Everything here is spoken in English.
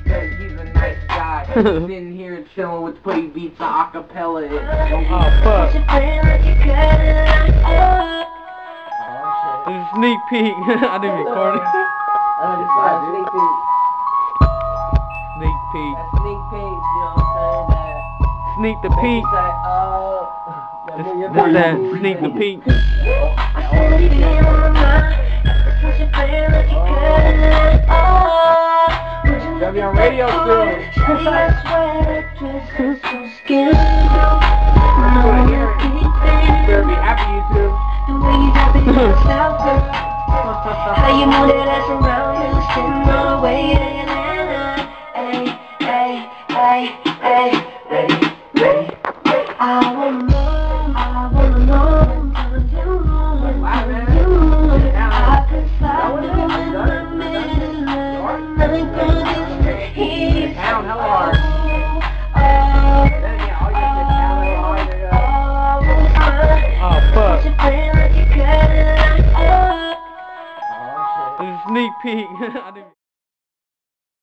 cause he's a nice guy. Sitting here chilling with Play Beats, the acapella. Oh, fuck. This is a sneak peek. I didn't record it. Sneak peek. Sneak peek. That sneak peek, you know what I'm saying? That Sneak the make peek. you say, oh. This that sneak the peek. Gotta be on radio soon. Better be happy, YouTube. How you know that that's around you, sitting on the way to Atlanta. Ay, ay, ay, ay, ready. I wanna know. I could find you in the middle of the night. He's Down hella hard. Oh, fuck. This is a sneak peek. I didn't